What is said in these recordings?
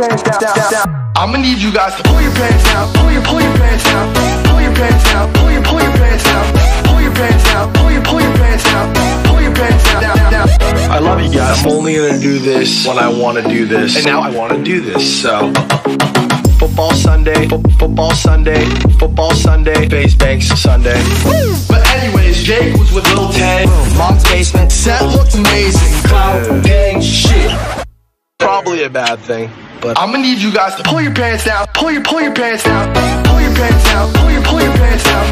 I'ma need you guys to pull your pants down, pull your pants down, pull your pants down, pull your pants down, pull your pants down, pull your pants down, pull your pants down. I love you guys. I'm only gonna do this when I wanna do this, and now I wanna do this, so. Football Sunday, football Sunday, football Sunday, Face Banks Sunday. But anyways, Jake was with Lil Tay. Mom's basement set looked amazing. Cloud gang shit. Probably a bad thing, but I'ma need you guys to pull your pants down, pull your pants down, pull your pants down, pull your pants down.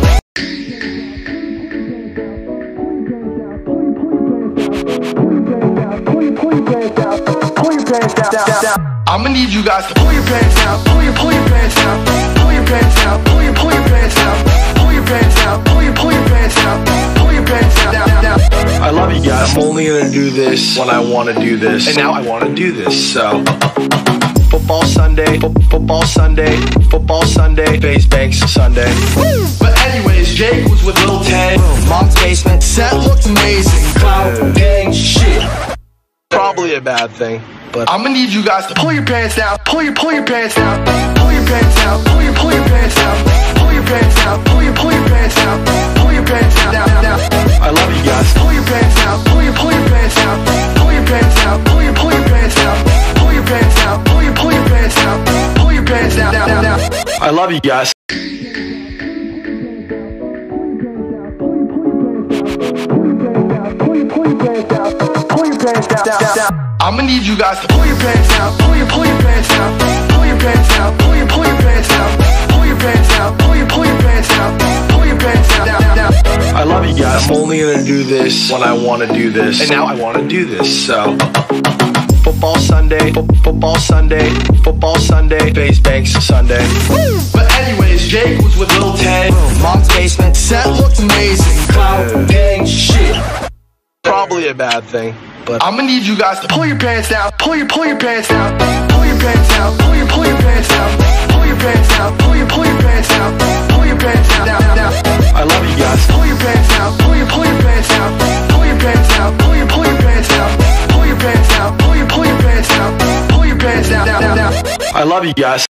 I'ma need you guys to pull your pants down, pull your pants down, pull your pants down, pull your pants down, pull your pants down, pull your pants down, pull your pants down. I love you guys. I'm only gonna do this when I wanna do this, and now I wanna do this, so. Football Sunday, football Sunday, football Sunday, Face Banks Sunday. But anyways, Jake was with Lil Tay. Mom's basement set looked amazing. Cloud gang shit. Probably a bad thing, but I'ma need you guys to pull your pants down, pull your pants down, pull your pants down, pull your pants down, pull your pants down, pull your pants down, pull your pants down. I love you guys. Pull your pants down, pull your pants down, pull your pants down, pull your pants down, pull your pants down, pull your pants down, pull your pants down. I love you guys. I'ma need you guys to pull your pants down, pull your pants down, pull your pants down, pull your pants down, pull your pants down, pull your pants down, pull your pants down. I love you guys. I'm only gonna do this when I wanna do this, and now I wanna do this, so. Football Sunday, football Sunday, football Sunday, Face Banks Sunday. But anyways, Jake was with Lil Tay. Mom's basement set looked amazing. Cloud gang shit. Probably a bad thing, but I'ma need you guys to pull your pants down, pull your pants down, pull your pants down, pull your pants down, pull your pants down, pull your pants down, pull your pants down. I love you guys. Pull your pants down, pull your pants down, pull your pants down, pull your pants down, pull your pants down, pull your pants down, pull your pants down. I love you guys.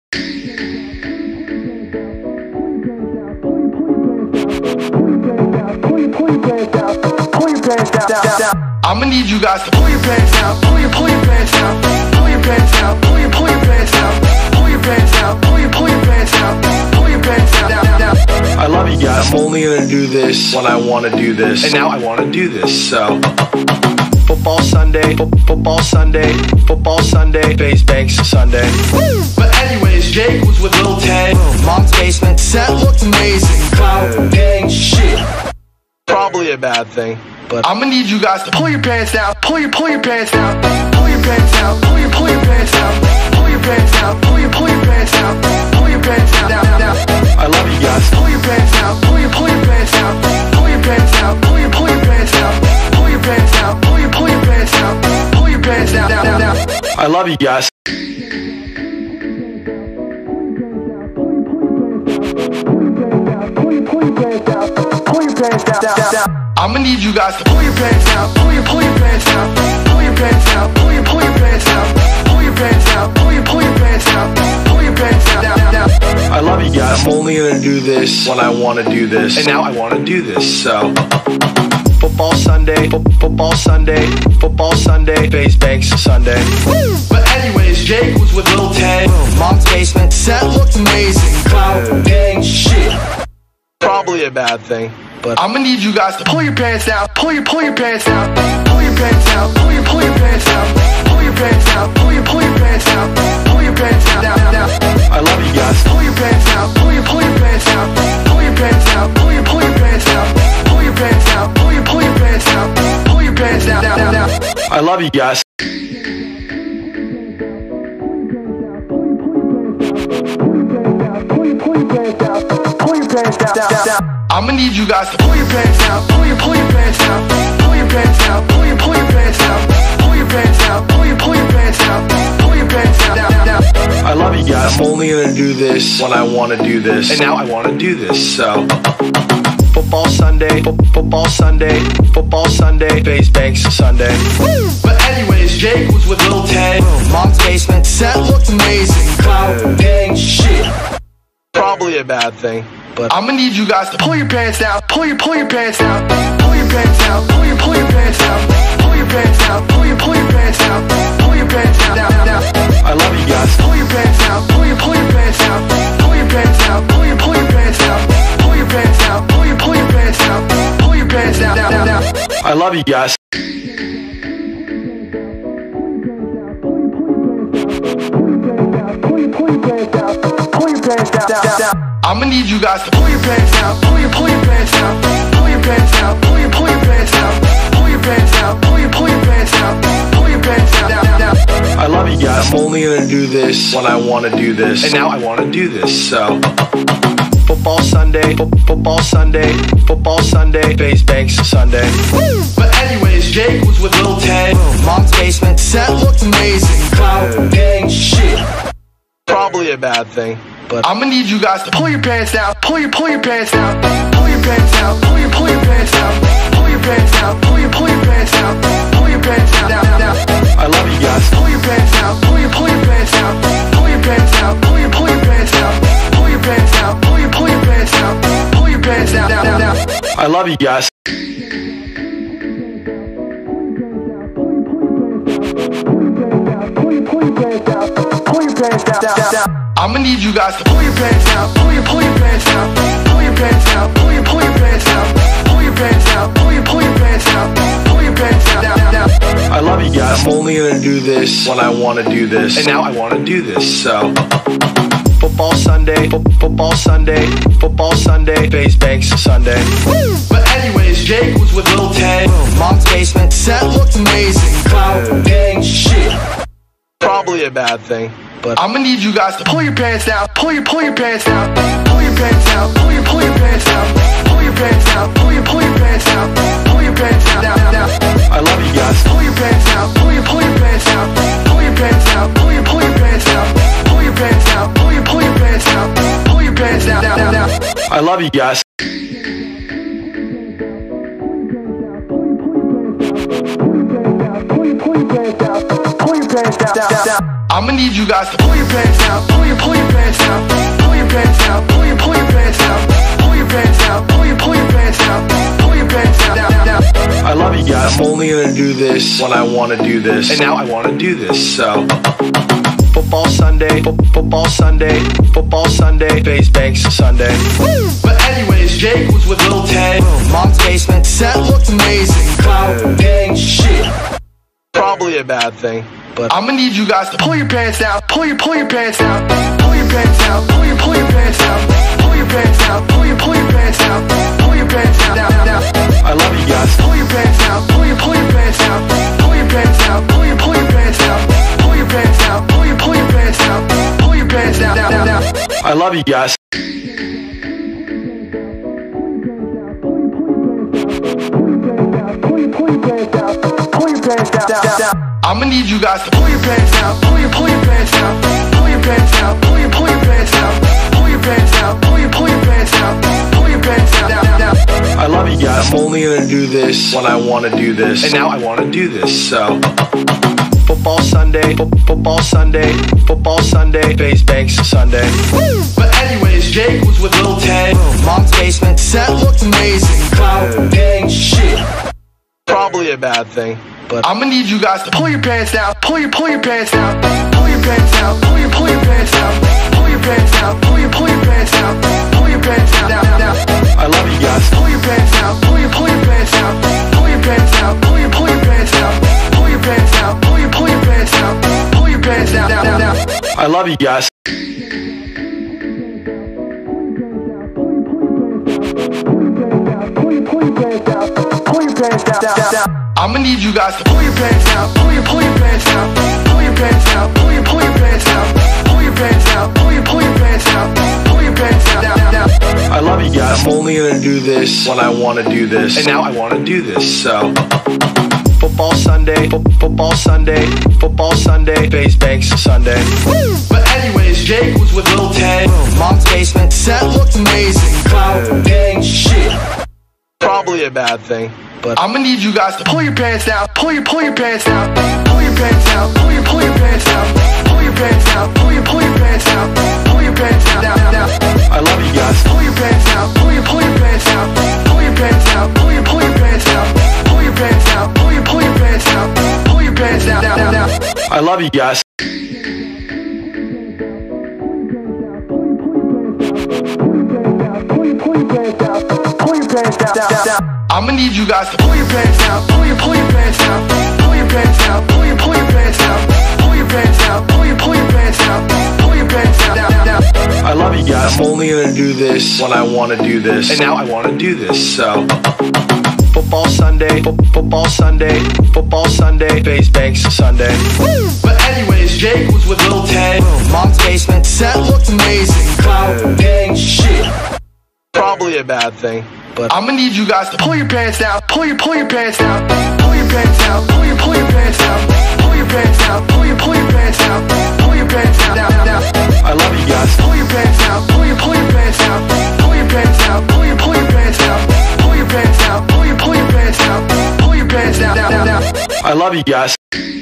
I'ma need you guys to pull your pants down, pull your pants down, pull your pants down, pull your pants down, pull your pants down, pull your pants down, pull your pants down. I love you guys. I'm only gonna do this when I wanna do this, and now I wanna do this, so. Football Sunday, football Sunday, football Sunday, Face Banks Sunday. But anyways, Jake was with Lil Tay. Mom's basement set looked amazing. Cloud gang shit. Probably a bad thing, but I'ma need you guys to pull your pants down, pull your pants down, pull your pants down, pull your pants down, pull your pants down, pull your pants down, pull your pants down. I love you guys. Pull your pants down, pull your pants down, pull your pants down, pull your pants down, pull your pants down, pull your pants down, pull your pants down. I love you guys. I'ma need you guys to pull your pants down, pull your pants down, pull your pants down, pull your pants down, pull your pants down, pull your pants down, pull your pants down. I love you guys. I'm only gonna do this when I wanna do this, and now I wanna do this, so. Football Sunday, football Sunday, football Sunday, Face Banks Sunday. But anyways, Jake was with Lil Tay. Mom's basement set looked amazing. Cloud gang shit. Probably a bad thing, but I'ma need you guys to pull your pants down, pull your pants down, pull your pants down, pull your pants down, pull your pants down, pull your pants down, pull your pants down. I love you guys. Pull your pants down, pull your pants down, pull your pants down, pull your pants down, pull your pants down, pull your pants down, pull your pants down. I love you guys. I'ma need you guys to pull your pants down, pull your pants down, pull your pants down, pull your pants down, pull your pants down, pull your pants down, pull your pants down. I love you guys. I'm only gonna do this when I wanna do this, and now I wanna do this, so. Football Sunday, football Sunday, football Sunday, Face Banks Sunday. But anyways, Jake was with Lil Tay. Mom's basement set looked amazing. Cloud gang shit. Probably a bad thing, but I'ma need you guys to pull your pants down, pull your pants down, pull your pants down, pull your pants down, pull your pants down, pull your pants down, pull your pants down. I love you guys. Pull your pants down, pull your pants down, pull your pants down, pull your pants down, pull your pants down, pull your pants down, pull your pants down. I love you guys. I'ma need you guys to pull your pants down, pull your pants down, pull your pants down, pull your pants down, pull your pants down, pull your pants down, pull your pants down. I love you guys. I'm only gonna do this when I wanna do this, and now I wanna do this, so. Football Sunday, football Sunday, football Sunday, Face Banks Sunday. But anyways, Jake was with Lil Tay. Mom's basement set looked amazing. Cloud gang shit. Probably a bad thing, but I'ma need you guys to pull your pants down, pull your pants down, pull your pants down, pull your pants down, pull your pants down, pull your pants down, pull your pants down. I love you guys. Pull your pants down, pull your pants down, pull your pants down, pull your pants down, pull your pants down, pull your pants down, pull your pants down. I love you guys. I'ma need you guys to pull your pants down, pull your pants down, pull your pants down, pull your pants down, pull your pants down, pull your pants down, pull your pants down. I love you guys. I'm only gonna do this when I wanna do this, and now I wanna do this, so. Football Sunday, football Sunday, football Sunday, Face Banks Sunday. But anyways, Jake was with Lil Tay. Mom's basement set looked amazing. Cloud gang shit. Probably a bad thing, but I'ma need you guys to pull your pants down, pull your pants down, pull your pants down, pull your pants down, pull your pants down, pull your pants down, pull your pants down. I love you guys. Pull your pants down, pull your pants down, pull your pants down, pull your pants down, pull your pants down, pull your pants down, pull your pants down. I love you guys. I'ma need you guys to pull your pants down, pull your pants down, pull your pants down, pull your pants down, pull your pants down, pull your pants down, pull your pants down. I love you guys. I'm only gonna do this when I wanna do this, and now I wanna do this, so. Football Sunday, football Sunday, football Sunday, Face Banks Sunday. But anyways, Jake was with Lil Tay. Mom's basement set looked amazing. Cloud gang shit. Probably a bad thing, but I'ma need you guys to pull your pants down, pull your pants down, pull your pants down, pull your pants down, pull your pants down, pull your pants down, pull your pants down. I love you guys. Pull your pants down, pull your pants down, pull your pants down, pull your pants down, pull your pants down, pull your pants down, pull your pants down. I love you guys. I'ma need you guys to pull your pants down, pull your pants down, pull your pants down, pull your pants down, pull your pants down, pull your pants down, pull your pants down. I love you guys. I'm only gonna do this when I wanna do this, and now I wanna do this, so. Football Sunday, football Sunday, football Sunday, Face Banks Sunday. But anyways, Jake was with Lil Tay. Mom's basement set looked amazing. Cloud gang shit. Probably a bad thing, but I'ma need you guys to pull your pants down, pull your pants down, pull your pants down, pull your pants down, pull your pants down, pull your pants down, pull your pants down. I love you guys. Pull your pants down, pull your pants down, pull your pants down, pull your pants down, pull your pants down, pull your pants down, pull your pants down. I love you guys. I'ma need you guys to pull your pants down, pull your pants down, pull your pants down, pull your pants down, pull your pants down, pull your pants down, pull your pants down. I love you guys. I'm only gonna do this when I wanna do this, and now I wanna do this, so. Football Sunday, football Sunday, football Sunday, Face Banks Sunday. But anyways, Jake was with Lil Tay. Mom's basement set looked amazing. Cloud gang shit. Probably a bad thing, but I'ma need you guys to pull your pants down, pull your pants down, pull your pants down, pull your pants down, pull your pants down, pull your pants down, pull your pants down. I love you guys. Pull your pants down, pull your pants down, pull your pants down, pull your pants down, pull your pants down, pull your pants down, pull your pants down. I love you guys. I'ma need you guys to pull your pants down, pull your pants down, pull your pants down, pull your pants down, pull your pants down, pull your pants down, pull your pants down. I love you guys. I'm only gonna do this when I wanna do this, and now I wanna do this, so. Football Sunday, football Sunday, football Sunday, Face Banks Sunday. But anyways, Jake was with Lil Ted. Mom's basement set looked amazing. Cloud gang shit. Probably a bad thing, but I'ma need you guys to pull your pants down, pull your pants down, pull your pants down, pull your pants down, pull your pants down, pull your pants down, pull your pants down. I love you guys. Pull your pants down, pull your pants down, pull your pants down, pull your pants down, pull your pants down, pull your pants down, pull your pants down. I love you guys.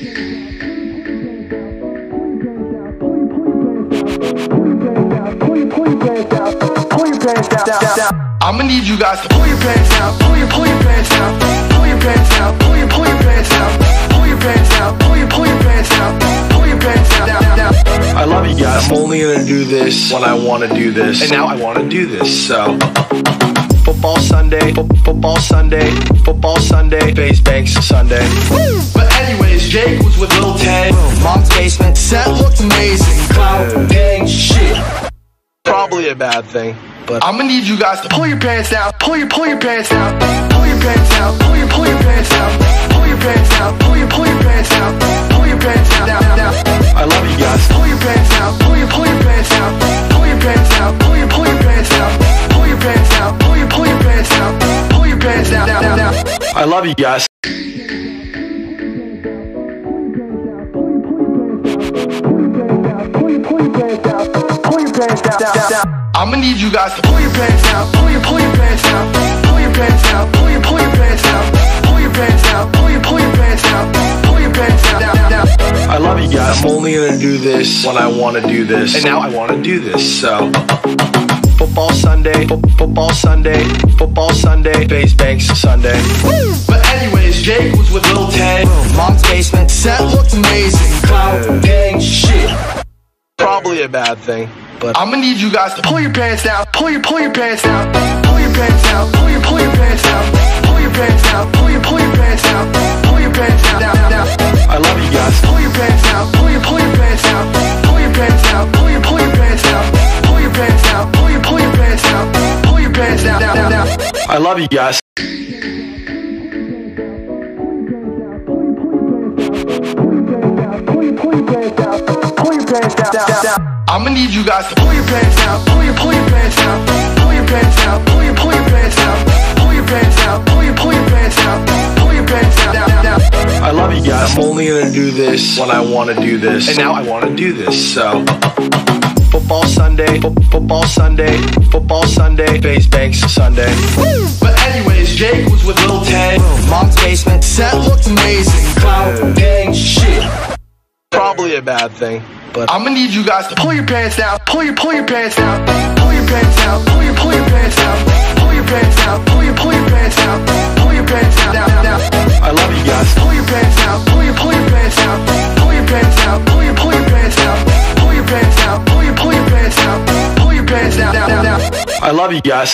I'ma need you guys to pull your pants down, pull your pants down, pull your pants down, pull your pants down, pull your pants down, pull your pants down, pull your pants down. I love you guys. I'm only gonna do this when I wanna do this, and now I wanna do this, so. Football Sunday, football Sunday, football Sunday, Face Banks Sunday. But anyways, Jake was with Lil Ted. Mom's basement set looked amazing. Cloud gang shit. Probably a bad thing, but I'ma need you guys to pull your pants down, pull your pants down, pull your pants down, pull your pants down, pull your pants down, pull your pants down, pull your pants down. I love you guys. Pull your pants down, pull your pants down, pull your pants down, pull your pants down, pull your pants down, pull your pants down, pull your pants down. I love you guys. I'ma need you guys to pull your pants down, pull your pants down, pull your pants down, pull your pants down, pull your pants down, pull your pants down, pull your pants down. I love you guys. I'm only gonna do this when I wanna do this, and now I wanna do this, so. Football Sunday, football Sunday, football Sunday, Face Banks Sunday. But anyways, Jake was with Lil Ted. Mom's basement set looked amazing. Cloud gang shit. Probably a bad thing, but I'ma need you guys to pull your pants down, pull your pants down, pull your pants down, pull your pants down, pull your pants down, pull your pants down, pull your pants down. I love you guys. Pull your pants down, pull your pants down, pull your pants down, pull your pants down, pull your pants down, pull your pants down, pull your pants down. I love you guys. I'ma need you guys to pull your pants down, pull your pants down, pull your pants down, pull your pants down, pull your pants down, pull your pants down, pull your pants down. I love you guys. I'm only gonna do this when I wanna do this, and now I wanna do this, so. Football Sunday, football Sunday, football Sunday, Face Banks Sunday. But anyways, Jake was with Lil Ted. Mom's basement set looked amazing. Cloud gang shit. Probably a bad thing, but I'ma need you guys to pull your pants down, pull your pants down, pull your pants down, pull your pants down, pull your pants down, pull your pants down, pull your pants down. I love you guys. Pull your pants down, pull your pants down, pull your pants down, pull your pants down, pull your pants down, pull your pants down, pull your pants down. I love you guys.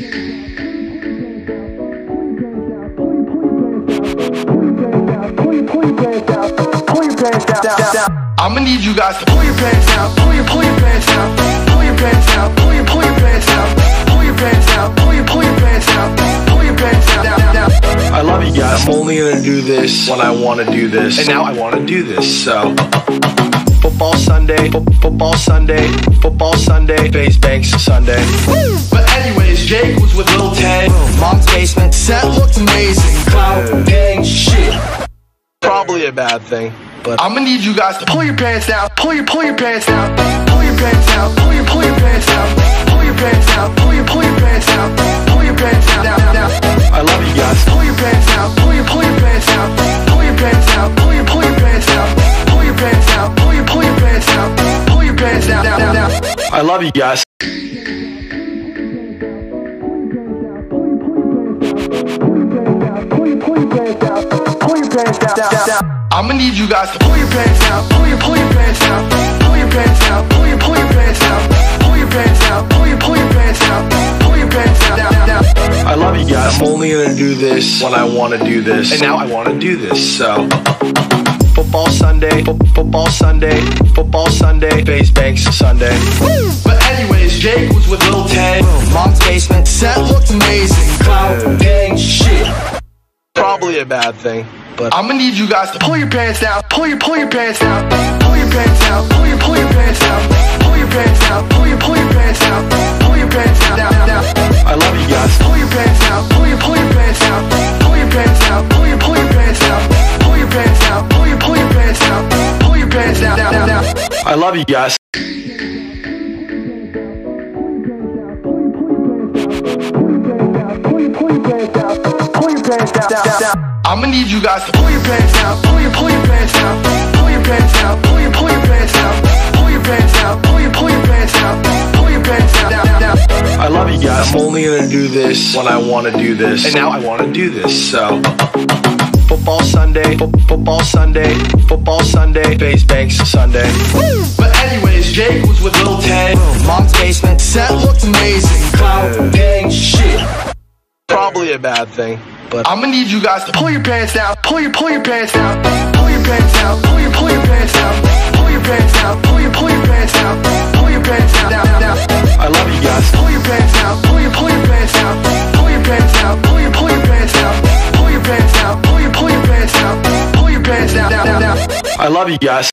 I'ma need you guys to pull your pants down, pull your pants down, pull your pants down, pull your pants down, pull your pants down, pull your pants down, pull your pants down. I love you guys. I'm only gonna do this when I wanna do this, and now I wanna do this, so. Football Sunday, football Sunday, football Sunday, Face Banks Sunday. But anyways, Jake was with Lil Ted. Mom's basement set looked amazing. Cloud gang shit. Probably Probably a bad thing, but I'ma need you guys to pull your pants down, pull your pants down, pull your pants down, pull your pants down, pull your pants down, pull your pants down, pull your pants down. I love you guys. Pull your pants down, pull your pants down, pull your pants down, pull your pants down, pull your pants down, pull your pants down, pull your pants down. I love you guys. I'ma need you guys to pull your pants down, pull your pants down, pull your pants down, pull your pants down, pull your pants down, pull your pants down, pull your pants down. I love you guys. I'm only gonna do this when I wanna do this, and now I wanna do this, so football Sunday, football Sunday, football Sunday, Face Banks Sunday. But anyways, Jake was with Lil Tay. Mom's basement set looked amazing. Cloud gang shit. Probably a bad thing, but I'ma need you guys to pull your pants down, pull your pants down, pull your pants down, pull your pants down, pull your pants down, pull your pants down, pull your pants down. I love you guys. Pull your pants down, pull your pants down, pull your pants down, pull your pants down, pull your pants down, pull your pants down, pull your pants down. I love you guys. I'ma need you guys to pull your pants down, pull your pants down, pull your pants down, pull your pants down, pull your pants down, pull your pants down, pull your pants down. I love you guys. I'm only gonna do this when I wanna do this, and now I wanna do this, so football Sunday, football Sunday, football Sunday, Face Banks Sunday. But anyways, Jake was with Lil Tay. Mom's basement set looked amazing. Cloud gang shit. Probably a bad thing, but I'ma need you guys to pull your pants down, pull your pants down, pull your pants down, pull your pants down, pull your pants down, pull your pants down, pull your pants down. I love you guys. Pull your pants down, pull your pants down, pull your pants down, pull your pants down, pull your pants down, pull your pants down, pull your pants down. I love you guys.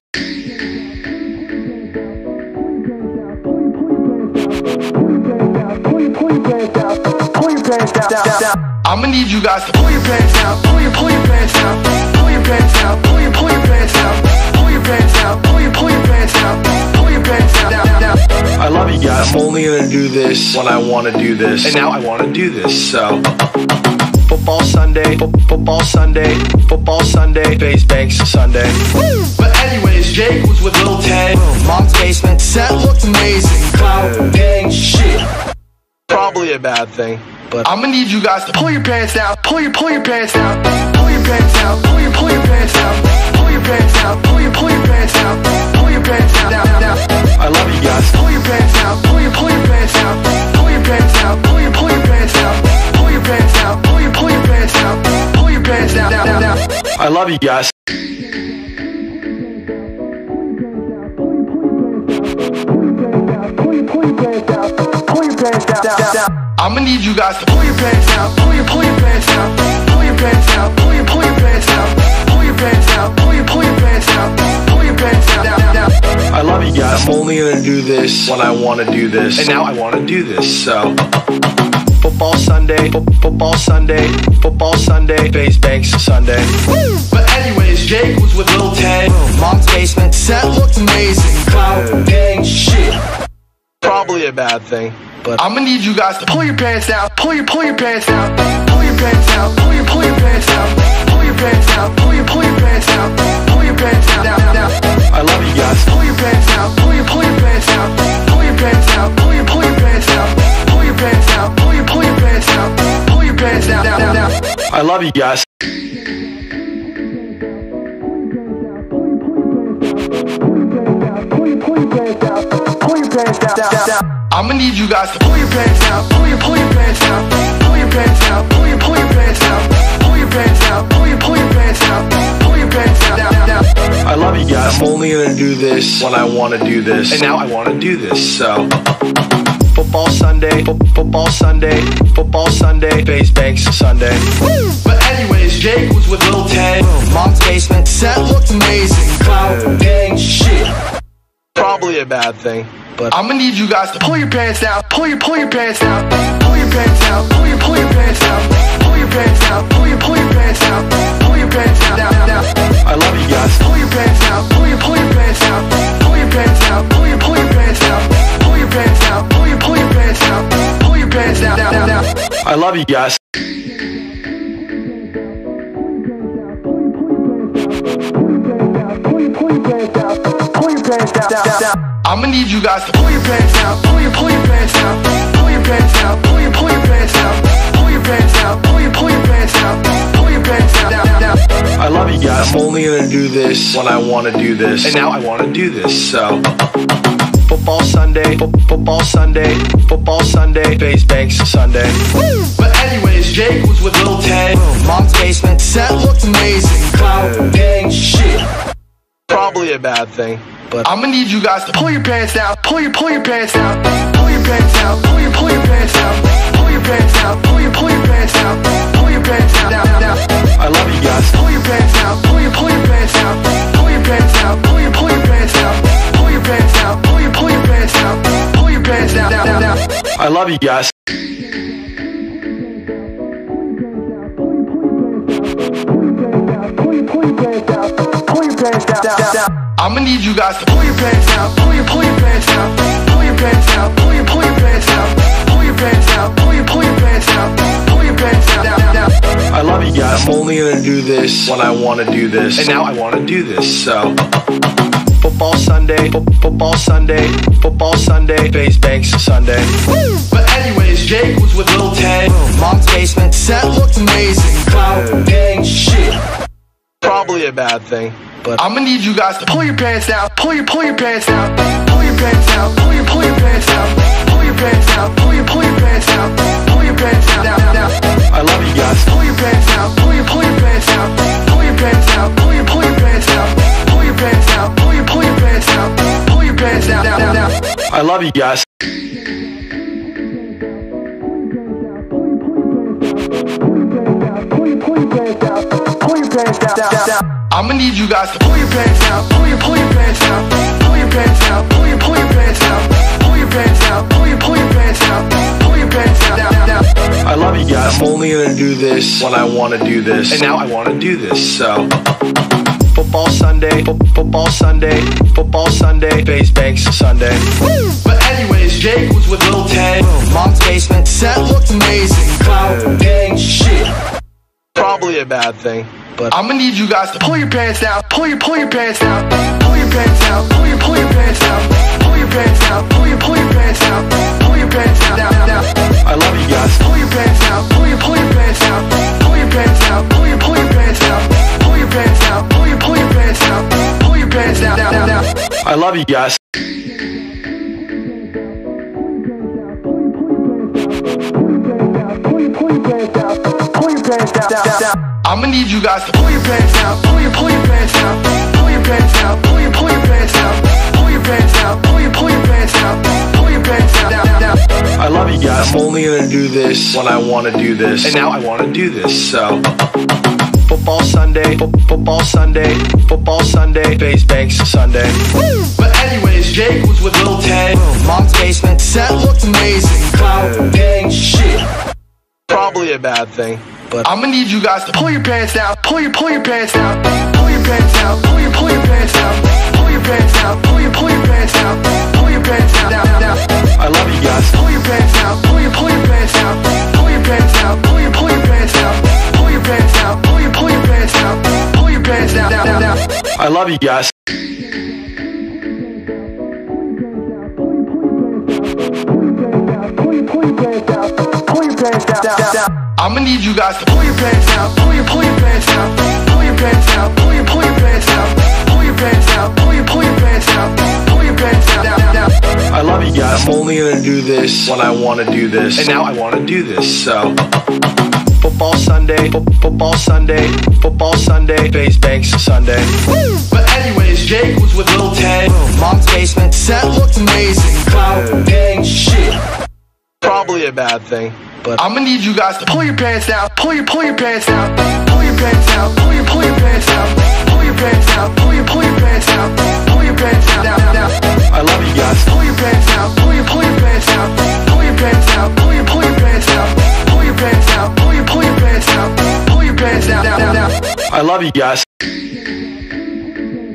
I'ma need you guys to pull your pants down, pull your pants down, pull your pants down, pull your pants down, pull your pants down, pull your pants down, pull your pants down. I love you guys. I'm only gonna do this when I wanna do this, and now I wanna do this, so football Sunday, football Sunday, football Sunday, Face Banks Sunday. But anyways, Jake was with Lil Tay. Mom's basement set looked amazing. Cloud gang shit. Probably a bad thing, but I'ma need you guys to pull your pants down, pull your pants down, pull your pants down, pull your pants down, pull your pants down, pull your pants down, pull your pants down. I love you guys. Pull your pants down, pull your pants down, pull your pants down, pull your pants down, pull your pants down, pull your pants down, pull your pants down. I love you guys. I'ma need you guys to pull your pants down, pull your pants down, pull your pants down, pull your pants down, pull your pants down, pull your pants down, pull your pants down. I love you guys. I'm only gonna do this when I wanna do this, and now I wanna do this, so football Sunday, football Sunday, football Sunday, Face Banks Sunday. But anyways, Jake was with Lil Tay. Mom's basement set looked amazing. Cloud gang shit. Probably a bad thing, but I'ma need you guys to pull your pants down, pull your pants down, pull your pants down, pull your pants down, pull your pants down, pull your pants down, pull your pants down. I love you guys. Pull your pants down, pull your pants down, pull your pants down, pull your pants down, pull your pants down, pull your pants down, pull your pants down. I love you guys. I'ma need you guys to pull your pants down, pull your pants down, pull your pants down, pull your pants down, pull your pants down, pull your pants down, pull your pants down. I love you guys. I'm only gonna do this when I wanna do this, and now I wanna do this, so football Sunday, football Sunday, football Sunday, Face Banks Sunday. But anyways, Jake was with Lil Tay. Mom's basement set looked amazing. Cloud gang shit. Probably a bad thing, but I'ma need you guys to pull your pants down, pull your pants down, pull your pants down, pull your pants down, pull your pants down, pull your pants down, pull your pants down. I love love you guys. I'ma need you guys to pull your pants down, pull your pants down, pull your pants down, pull your pants down, pull your pants down, pull your pants down, pull your pants down. I love you guys. I'm only gonna do this when I wanna do this, and now I wanna do this, so. Football Sunday, football Sunday, football Sunday, Face Banks Sunday. But anyways, Jake was with Lil Tay. Mom's basement set looked amazing. Cloud gang shit. Probably a bad thing, but I'ma need you guys to pull your pants down, pull your pants down, pull your pants down, pull your pants down, pull your pants down, pull your pants down, pull your pants down. I love you guys. Pull your pants down, pull your pants down, pull your pants down, pull your pants down, pull your pants down, pull your pants down, pull your pants down. I love you guys. I'ma need you guys to pull your pants down, pull your pants down, pull your pants down, pull your pants down, pull your pants down, pull your pants down, pull your pants down. I love you guys. I'm only gonna do this when I wanna do this, and now I wanna do this, so. Football Sunday, football Sunday, football Sunday, Face Banks Sunday. But anyways, Jake was with Lil Tay. Mom's basement set looked amazing. Cloud gang shit. Probably a bad thing, but I'ma need you guys to pull your pants down, pull your pants down, pull your pants down, pull your pants down, pull your pants down, pull your pants down, pull your pants down. I love you guys. Pull your pants down, pull your pants down, pull your pants down, pull your pants down, pull your pants down, pull your pants down, pull your pants down. I love you guys. I'ma need you guys to pull your pants down, pull your pants down, pull your pants down, pull your pants down, pull your pants down, pull your pants down, pull your pants down. I love you guys. I'm only gonna do this when I wanna do this, and now I wanna do this, so. Football Sunday, football Sunday, football Sunday, Face Banks Sunday. But anyways, Jake was with Lil Tay. Mom's basement set looked amazing. Cloud gang shit. Probably a bad thing, but I'ma need you guys to pull your pants down, pull your pants down, pull your pants down, pull your pants down, pull your pants down, pull your pants down, pull your pants down. I love you guys. Pull your pants down, pull your pants down, pull your pants down, pull your pants down, pull your pants down, pull your pants down, pull your pants down. I love you guys. I'ma need you guys to pull your pants down, pull your pants down, pull your pants down, pull your pants down, pull your pants down, pull your pants down, pull your pants down. I love you guys. I'm only gonna do this when I wanna do this, and now I wanna do this, so. Football Sunday, football Sunday, football Sunday, Face Banks Sunday. But anyways, Jake was with Lil Tay. Mom's basement set looked amazing. Cloud gang shit. Probably a bad thing, but I'ma need you guys to pull your pants down, pull your pants down, pull your pants down, pull your pants down, pull your pants down, pull your pants down, pull your pants down. I love you guys. Pull your pants down, pull your pants down, pull your pants down, pull your pants down, pull your pants down, pull your pants down, pull your pants down. I love you guys. I'ma need you guys to pull your pants down, pull your pants down, pull your pants down, pull your pants down, pull your pants down, pull your pants down, pull your pants down. I love you guys. I'm only gonna do this when I wanna do this, and now I wanna do this, so. Football Sunday, football Sunday, football Sunday, Face Banks Sunday. But anyways, Jake was with Lil Tay. Mom's basement set looked amazing. Cloud gang shit. Probably a bad thing, but I'ma need you guys to pull your pants down, pull your pants down, pull your pants down, pull your pants down, pull your pants down, pull your pants down, pull your pants down. I love you guys. Pull your pants down, pull your pants down, pull your pants down, pull your pants down, pull your pants down, pull your pants down, pull your pants down. I love you guys.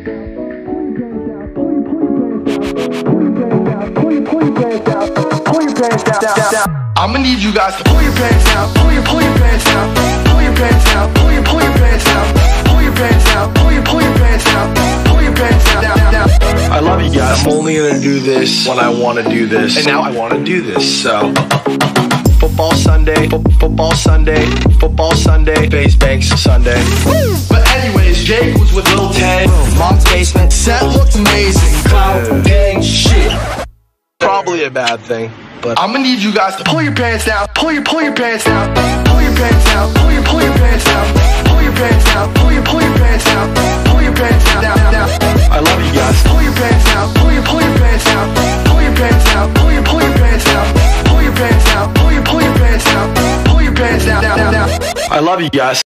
Pull your pants down, pull your pants down, pull your pants down. I'ma need you guys to pull your pants down, pull your pants down, pull your pants down, pull your pants down, pull your pants down, pull your pants down, pull your pants down. I love you guys. I'm only gonna do this when I wanna do this, and now I wanna do this, so. Football Sunday, football Sunday, football Sunday, Face Banks Sunday. But anyways, Jake was with Lil Ted. Mom's basement set looked amazing. Cloud gang shit. Probably a bad thing, but I'ma need you guys to pull your pants down, pull your pants down, pull your pants down, pull your pants down, pull your pants down, pull your pants down, pull your pants down. I love you guys. Pull your pants down, pull your pants down, pull your pants down, pull your pants down, pull your pants down, pull your pants down, pull your pants down. I love you guys.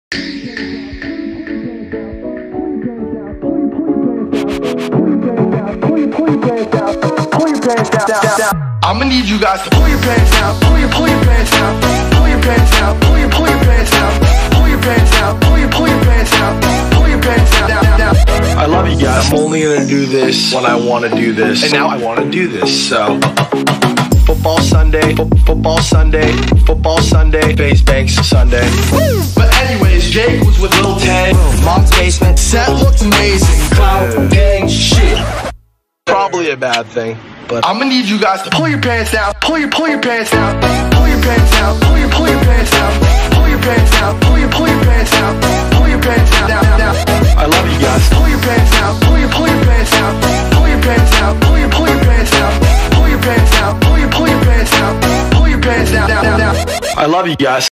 I'ma need you guys to pull your pants down, pull your pants down, pull your pants down, pull your pants down, pull your pants down, pull your pants down, pull your pants down. I love you guys. I'm only gonna do this when I wanna do this, and now I wanna do this, so. Football Sunday, football Sunday, football Sunday, Face Banks Sunday. But anyways, Jake was with Lil Ted. Mom's basement set looked amazing. Cloud gang shit. Probably a bad thing, but I'ma need you guys to pull your pants down, pull your pants down, pull your pants down, pull your pants down, pull your pants down, pull your pants down, pull your pants down. I love you guys. Pull your pants down, pull your pants down, pull your pants down, pull your pants down, pull your pants down, pull your pants down, pull your pants down. I love you guys.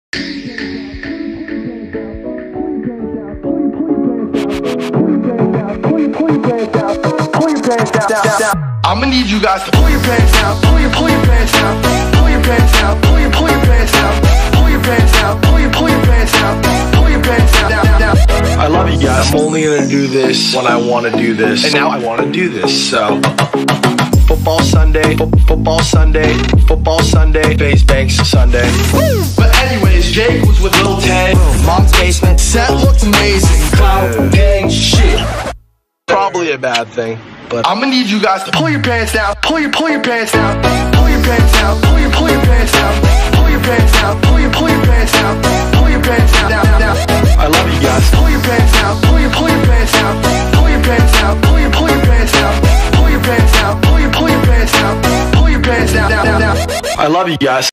I'ma need you guys to pull your pants down, pull your pants down, pull your pants down, pull your pants down, pull your pants down, pull your pants down, pull your pants down. I love you guys. I'm only gonna do this when I wanna do this, and now I wanna do this, so. Football Sunday, football Sunday, football Sunday, Face Banks Sunday. But anyways, Jake was with Lil Ted. Mom's basement set looked amazing. Cloud gang shit. Probably a bad thing, but I'ma need you guys to pull your pants down, pull your pants down, pull your pants down, pull your pants down, pull your pants down, pull your pants down, pull your pants down. I love you guys. Pull your pants down, pull your pants down, pull your pants down, pull your pants down, pull your pants down, pull your pants down, pull your pants down. I love you guys.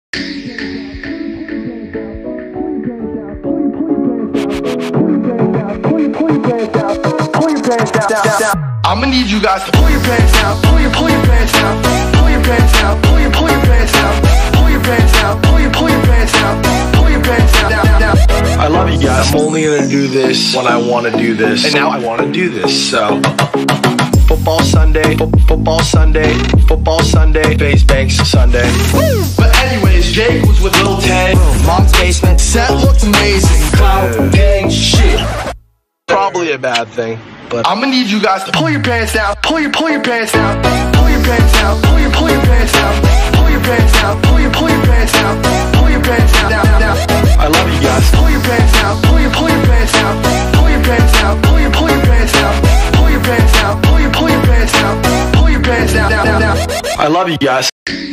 I'ma need you guys to pull your pants down, pull your pants down, pull your pants down, pull your pants down, pull your pants down, pull your pants down, pull your pants down. I love you guys. I'm only gonna do this when I wanna do this, and now I wanna do this, so. Football Sunday, football Sunday, football Sunday, Face Banks Sunday. But anyways, Jake was with Lil Ted. Mom's basement set looked amazing. Cloud gang shit. Probably a bad thing, but I'ma need you guys to pull your pants down, pull your pants down, pull your pants down, pull your pants down, pull your pants down, pull your pants down, pull your pants down. I love you guys. Pull your pants down, pull your pants down, pull your pants down, pull your pants down, pull your pants down, pull your pants down, pull your pants down. I love you guys.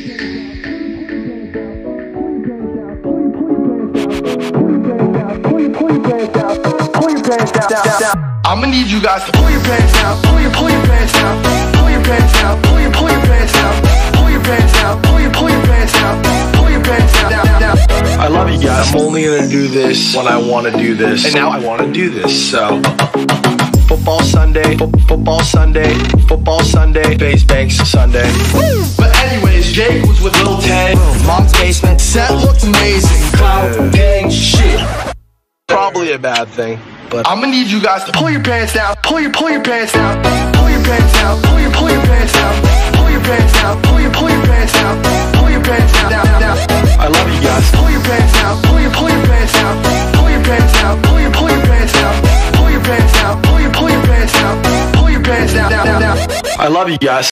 I'ma need you guys to pull your pants down, pull your pants down, pull your pants down, pull your pants down, pull your pants down, pull your pants down, pull your pants down. I love you guys. I'm only gonna do this when I wanna do this, and now I wanna do this, so. Football Sunday, football Sunday, football Sunday, Face Banks Sunday. But anyways, Jake was with Lil Ted. Mom's basement set looked amazing. Cloud gang shit. Probably a bad thing, but I'ma need you guys to pull your pants down, pull your pants down, pull your pants down, pull your pants down, pull your pants down, pull your pants down, pull your pants down. I love you guys. Pull your pants down, pull your pants down, pull your pants down, pull your pants down, pull your pants down, pull your pants down, pull your pants down. I love you guys.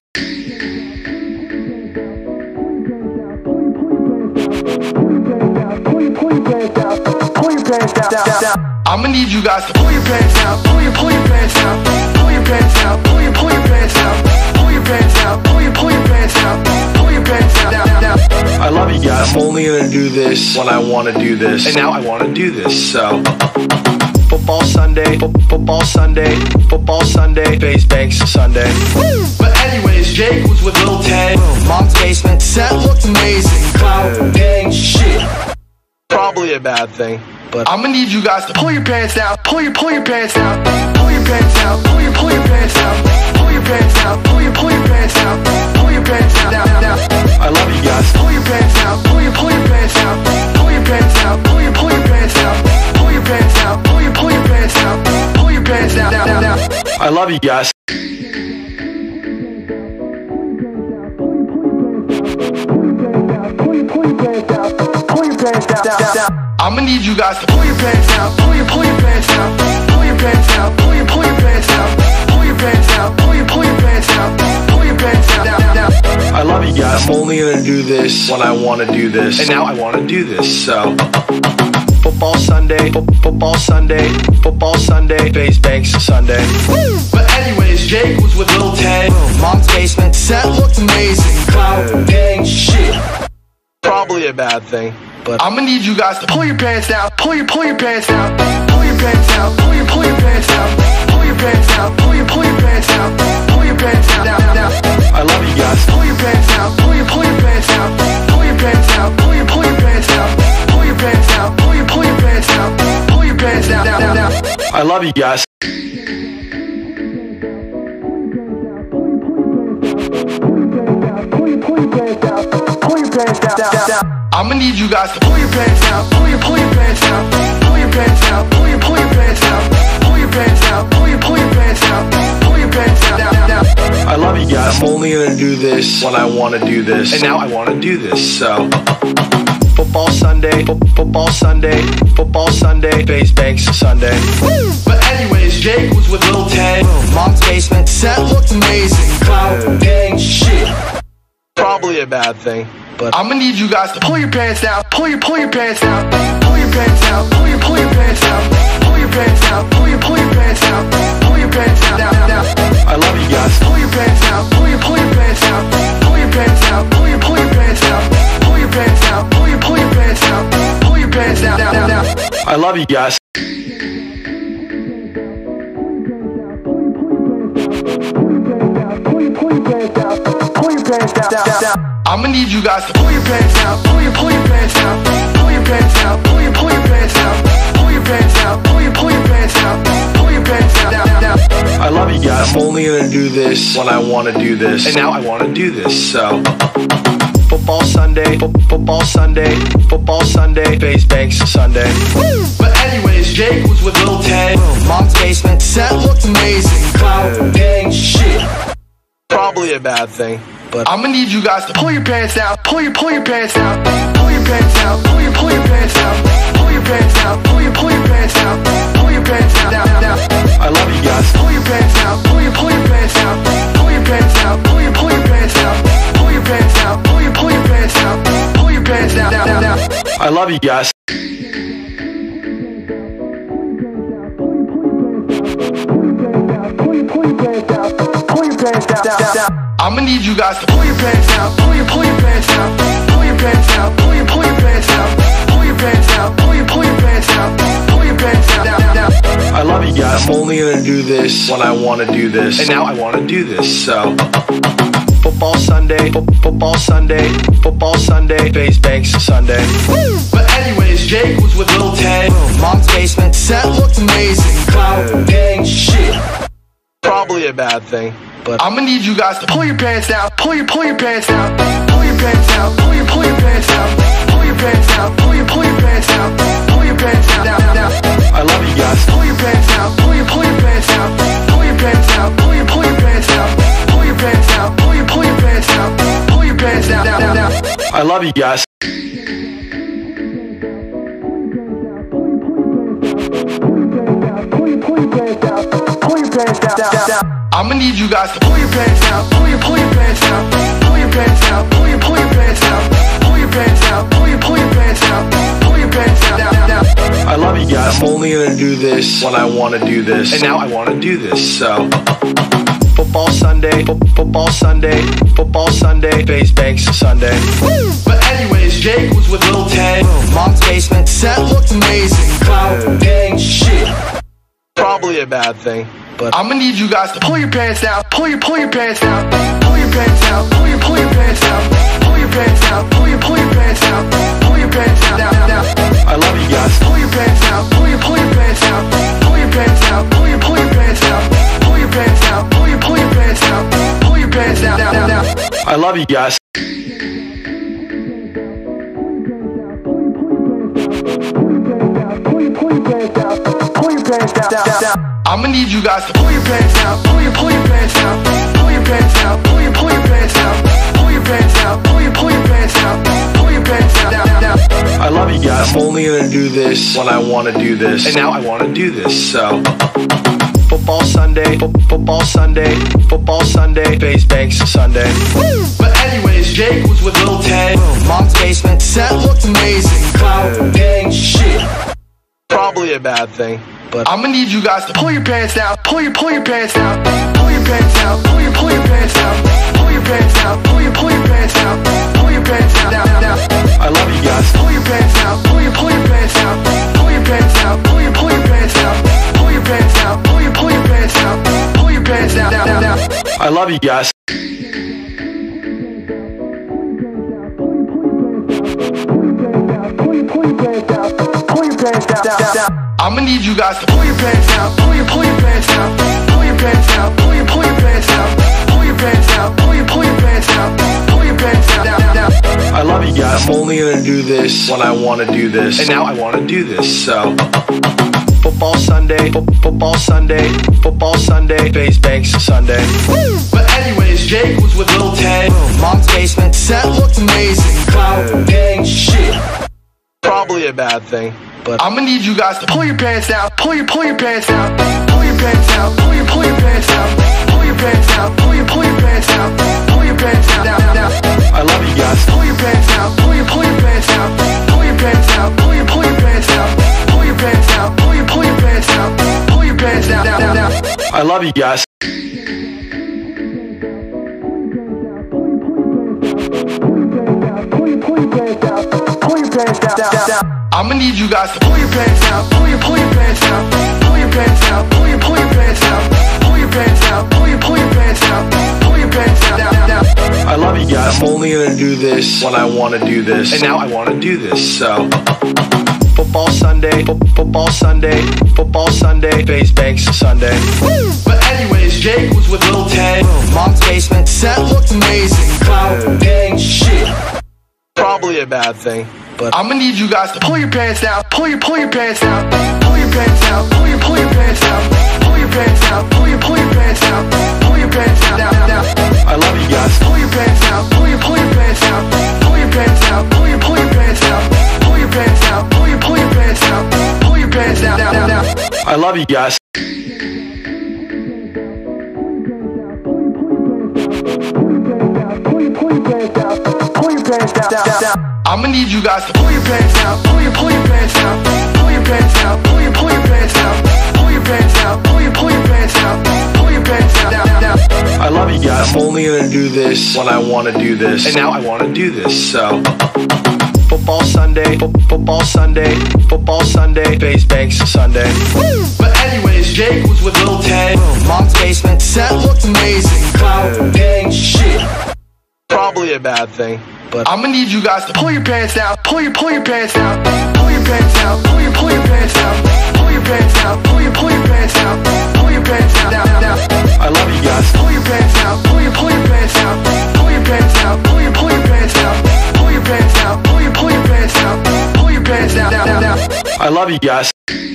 I'ma need you guys to pull your pants down, pull your pants down, pull your pants down, pull your pants down, pull your pants down, pull your pants down, pull your pants down. I love you guys. I'm only gonna do this when I wanna do this. And now I wanna do this, so. Football Sunday, football Sunday, football Sunday, Face Banks Sunday. But anyways, Jake was with Lil Tay. Mom's basement set looked amazing. Cloud gang shit. Probably a bad thing, but I'm gonna need you guys to pull your pants down, pull your pants down, pull your pants down, pull your pants down, pull your pants down, pull your pants down, pull your pants down. I love you guys. Pull your pants down, pull your pants down, pull your pants down, pull your pants down, pull your pants down, pull your pants down, pull your pants down. I love you guys. I'm gonna need you guys to pull your pants down, pull your pants down, pull your pants down, pull your pants down, pull your pants down, pull your pants down, pull your pants down. I love you guys. I'm only gonna do this when I wanna do this. And now I wanna do this, so. Football Sunday, football Sunday, football Sunday, Face Banks Sunday. But anyways, Jake was with Lil Tay. Mom's basement set looked amazing. Cloud gang shit. Probably a bad thing, but I'm gonna need you guys to pull your pants down, pull your pants down, pull your pants down, pull your pants down, pull your pants down, pull your pants down, pull your pants down. I love you guys. Pull your pants down, pull your pants down, pull your pants down, pull your pants down, pull your pants down, pull your pants down, pull your pants down. I love you guys. I'm gonna need you guys to pull your pants down, pull your pants down, pull your pants down, pull your pants down, pull your pants down, pull your pants down, pull your pants down. I love you guys. I'm only gonna do this when I wanna do this. And now I wanna do this, so. Football Sunday, football Sunday, football Sunday, Face Banks Sunday. But anyways, Jake was with Lil Tay. Mom's basement set looked amazing. Cloud gang shit. Probably a bad thing, but I'm gonna need you guys to pull your pants down, pull your pants down, pull your pants down, pull your pants down, pull your pants down, pull your pants down, pull your pants down. I love you guys. Pull your pants down, pull your pants down, pull your pants down, pull your pants down, pull your pants down, pull your pants down, pull your pants down. I love you guys. I'm gonna need you guys to pull your pants down, pull your pants down, pull your pants down, pull your pants down, pull your pants down, pull your pants down, pull your pants down. I love you guys. I'm only gonna do this when I wanna do this. And now I wanna do this, so. Football Sunday, football Sunday, football Sunday, Face Banks Sunday. But anyways, Jake was with Lil Tay. Mom's basement set looked amazing. Cloud gang shit. Probably a bad thing, but I'm gonna need you guys to pull your pants down, pull your pants down, pull your pants down, pull your pants down, pull your pants down, pull your pants down, pull your pants down. I love you guys. Pull your pants down, pull your pants down, pull your pants down, pull your pants down, pull your pants down, pull your pants down, pull your pants down. I love you guys. I'm gonna need you guys to pull your pants down, pull your pants down, pull your pants down, pull your pants down, pull your pants down, pull your pants down, pull your pants down. I love you guys. I'm only gonna do this when I wanna do this. And now I wanna do this, so. Football Sunday, football Sunday, football Sunday, Face Banks Sunday. But anyways, Jake was with Lil Tay. Mom's basement set looked amazing. Cloud gang shit. Probably a bad thing, but I'm gonna need you guys to pull your pants down, pull your pants down, pull your pants down, pull your pants down, pull your pants down, pull your pants down, pull your pants down. I love you guys. Pull your pants down, pull your pants down, pull your pants down, pull your pants down, pull your pants down, pull your pants down, pull your pants down. I love you guys. I'm gonna need you guys to pull your pants down, pull your pants down, pull your pants down, pull your pants down, pull your pants down, pull your pants down, pull your pants down. I love you guys. I'm only gonna do this when I wanna do this. And now I wanna do this, so. Football Sunday, football Sunday, football Sunday, Face Banks Sunday. But anyways, Jake was with Lil Tay. Mom's basement set looked amazing. Clout, gang, shit. Probably a bad thing, but I'ma need you guys to pull your pants down, pull your pants down, pull your pants down, pull your pants down, pull your pants down, pull your pants down, pull your pants down. I love you guys. Pull your pants down, pull your pants down, pull your pants down, pull your pants down, pull your pants down, pull your pants down, pull your pants down. I love you guys. I'ma need you guys to pull your pants down, pull your pants down, pull your pants down, pull your pants down, pull your pants down, pull your pants down, pull your pants down. I love you guys. I'm only gonna do this when I wanna do this, and now I wanna do this, so Football Sunday, football Sunday, football Sunday, Face Banks Sunday. But anyways, Jake was with Lil Tay. Mom's basement set looked amazing. Clout, gang, shit. Probably a bad thing, but I'ma need you guys to pull your pants down, pull your pants down, pull your pants down, pull your pants down, pull your pants down, pull your pants down, pull your pants down. I love you guys. Pull your pants down, pull your pants down, pull your pants down, pull your pants down, pull your pants down, pull your pants down, pull your pants down. I love you guys. I'ma need you guys to pull your pants down, pull your pants down, pull your pants down, pull your pants down, pull your pants down, pull your pants down, pull your pants down. I love you guys. I'm only gonna do this when I wanna do this, and now I wanna do this, so Football Sunday, football Sunday, football Sunday, Face Banks Sunday. But anyways, Jake was with Lil Tay. Mom's basement set looked amazing. Clout, gang, shit. Probably a bad thing, but I'ma need you guys to pull your pants down, pull your pants down, pull your pants down, pull your pants down, pull your pants down, pull your pants down, pull your pants down. I love you guys. Pull your pants down, pull your pants down, pull your pants down, pull your pants down, pull your pants down, pull your pants down, pull your pants down. I love you guys. I'ma need you guys to pull your pants down, pull your pants down, pull your pants down, pull your pants down, pull your pants down, pull your pants down, pull your pants down. I love you guys. I'm only gonna do this when I wanna do this, and now I wanna do this, so Football Sunday, football Sunday, football Sunday, Face Banks Sunday. But anyways, Jake was with Lil Tay. Mom's basement set looked amazing. Clout, gang, shit. Probably a bad thing, but I'ma need you guys to pull your pants down, pull your pants down, pull your pants down, pull your pants down, pull your pants down, pull your pants down, pull your pants down. I love you guys. Pull your pants down, pull your pants down, pull your pants down, pull your pants down, pull your pants down, pull your pants down, pull your pants down. I love you guys. I'ma need you guys to pull your pants down, pull your pants down, pull your pants down, pull your pants down, pull your pants down, pull your pants down, pull your pants down. I love you guys. I'm only gonna do this when I wanna do this, and now I wanna do this, so Football Sunday, football Sunday, football Sunday, Face Banks Sunday. But anyways, Jake was with Lil Tay. Mom's basement set looked amazing. Clout, gang, shit. Probably a bad thing, but I'ma need you guys to pull your pants down, pull your pants down, pull your pants down, pull your pants down, pull your pants down, pull your pants down, pull your pants down. I love you guys. Pull your pants down, pull your pants down, pull your pants down, pull your pants down, pull your pants down, pull your pants down, pull your pants down. I love you guys.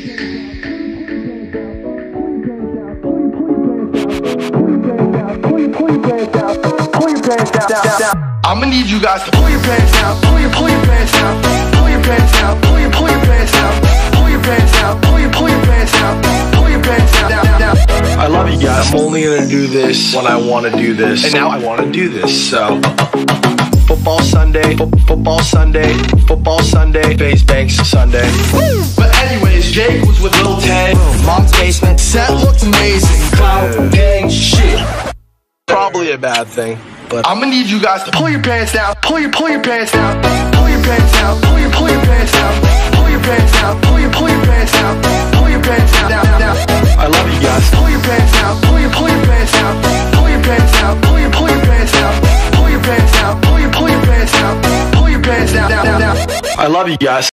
I'ma need you guys to pull your pants down, pull your pants down, pull your pants down, pull your pants down, pull your pants down, pull your pants down, pull your pants down. I love you guys. I'm only gonna do this when I wanna do this, and now I wanna do this, so Football Sunday, football Sunday, football Sunday, Face Banks Sunday. But anyways, Jake was with Lil Tay. Mom's basement set looked amazing. Clout, gang, shit. Probably a bad thing, but I'ma need you guys to pull your pants down, pull your pants down, pull your pants down, pull your pants down, pull your pants down, pull your pants down, pull your pants down. I love you guys. Pull your pants down, pull your pants down, pull your pants down, pull your pants down, pull your pants down, pull your pants down, pull your pants down. I love you guys.